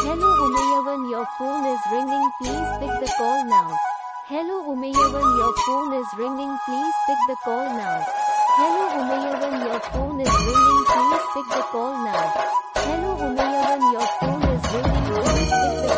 Hello Umaiyavan, your phone is ringing, please pick the call now. Hello Umaiyavan, your phone is ringing, please pick the call now. Hello Umaiyavan, your phone is ringing, please pick the call now. Hello Umaiyavan, your phone is ringing, please pick the